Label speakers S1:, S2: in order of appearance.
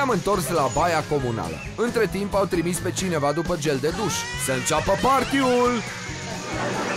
S1: Ne-am întors la baia comunală. Între timp au trimis pe cineva după gel de duș. Să înceapă party-ul!